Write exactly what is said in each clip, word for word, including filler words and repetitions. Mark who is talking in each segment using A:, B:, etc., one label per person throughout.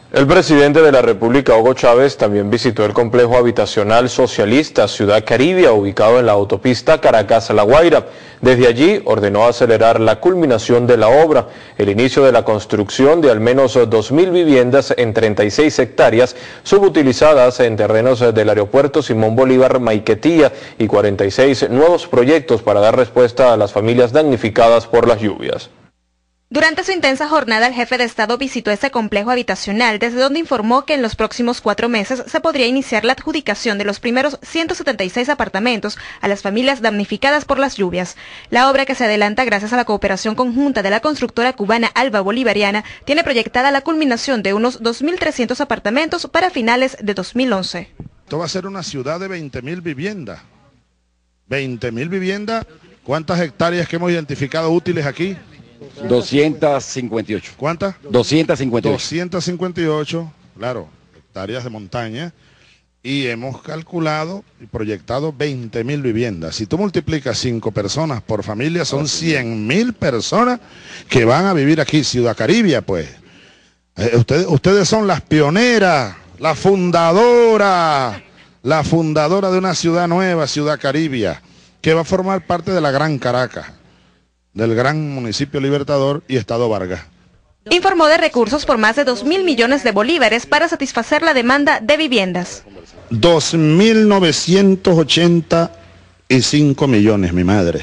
A: El presidente de la República, Hugo Chávez, también visitó el complejo habitacional socialista Ciudad Caribia, ubicado en la autopista Caracas-La Guaira. Desde allí ordenó acelerar la culminación de la obra, el inicio de la construcción de al menos dos mil viviendas en treinta y seis hectáreas subutilizadas en terrenos del aeropuerto Simón Bolívar Maiquetía y cuarenta y seis nuevos proyectos para dar respuesta a las familias damnificadas por las lluvias.
B: Durante su intensa jornada, el jefe de Estado visitó este complejo habitacional, desde donde informó que en los próximos cuatro meses se podría iniciar la adjudicación de los primeros ciento setenta y seis apartamentos a las familias damnificadas por las lluvias. La obra, que se adelanta gracias a la cooperación conjunta de la constructora cubana Alba Bolivariana, tiene proyectada la culminación de unos dos mil trescientos apartamentos para finales de dos mil once.
C: Esto va a ser una ciudad de veinte mil viviendas. veinte mil viviendas. ¿Cuántas hectáreas que hemos identificado útiles aquí?
D: doscientas cincuenta y ocho.
C: ¿Cuántas?
D: doscientas cincuenta y ocho.
C: doscientas cincuenta y ocho, claro, hectáreas de montaña, y hemos calculado y proyectado veinte mil viviendas. Si tú multiplicas cinco personas por familia, son cien mil personas que van a vivir aquí. Ciudad Caribia, pues. Eh, ustedes, ustedes son las pioneras, la fundadora, la fundadora de una ciudad nueva, Ciudad Caribia, que va a formar parte de la Gran Caracas, del gran municipio Libertador y Estado Vargas.
B: Informó de recursos por más de dos mil millones de bolívares para satisfacer la demanda de viviendas.
C: dos mil novecientos ochenta y cinco millones, mi madre,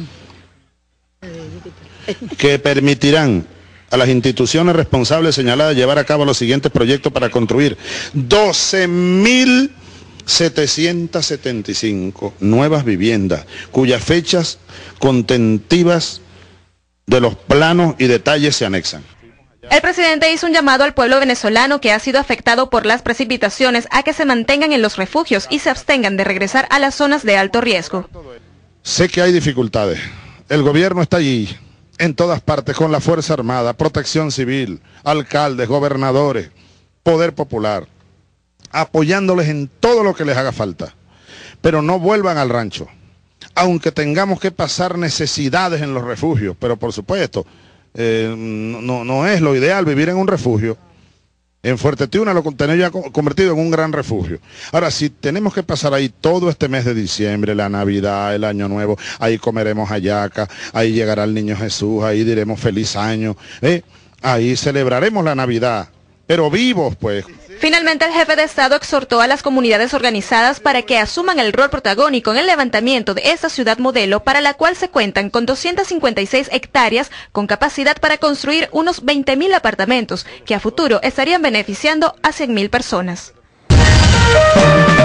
C: que permitirán a las instituciones responsables señaladas llevar a cabo los siguientes proyectos para construir doce mil setecientas setenta y cinco nuevas viviendas, cuyas fechas contentivas de los planos y detalles se anexan.
B: El presidente hizo un llamado al pueblo venezolano que ha sido afectado por las precipitaciones a que se mantengan en los refugios y se abstengan de regresar a las zonas de alto riesgo.
C: Sé que hay dificultades. El gobierno está allí, en todas partes, con la Fuerza Armada, Protección Civil, alcaldes, gobernadores, Poder Popular, apoyándoles en todo lo que les haga falta. Pero no vuelvan al rancho, aunque tengamos que pasar necesidades en los refugios, pero por supuesto, eh, no, no es lo ideal vivir en un refugio. En Fuerte Tiuna lo tenemos ya convertido en un gran refugio. Ahora, si tenemos que pasar ahí todo este mes de diciembre, la Navidad, el Año Nuevo, ahí comeremos hallaca, ahí llegará el Niño Jesús, ahí diremos feliz año, ¿eh? Ahí celebraremos la Navidad, pero vivos, pues.
B: Finalmente, el jefe de Estado exhortó a las comunidades organizadas para que asuman el rol protagónico en el levantamiento de esta ciudad modelo, para la cual se cuentan con doscientas cincuenta y seis hectáreas con capacidad para construir unos veinte mil apartamentos que a futuro estarían beneficiando a cien mil personas.